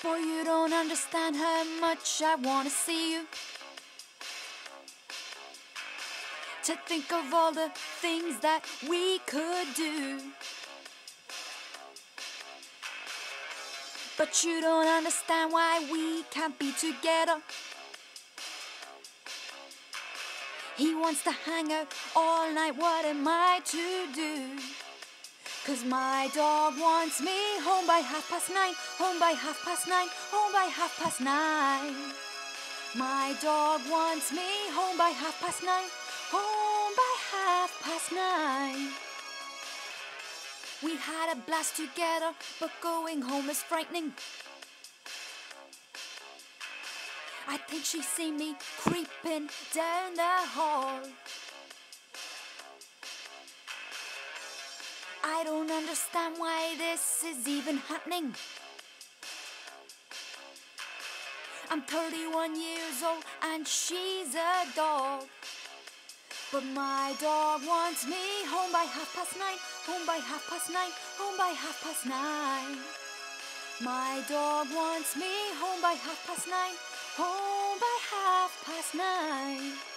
Boy, you don't understand how much I wanna see you. To think of all the things that we could do. But you don't understand why we can't be together. He wants to hang out all night, what am I to do? 'Cause my dog wants me home by 9:30, home by 9:30, home by 9:30. My dog wants me home by 9:30, home by 9:30. We had a blast together, but going home is frightening. I think she's seen me creeping down the hall. I don't understand why this is even happening. I'm 31 years old and she's a dog. But my dog wants me home by 9:30, home by 9:30, home by 9:30. My dog wants me home by 9:30, home by 9:30.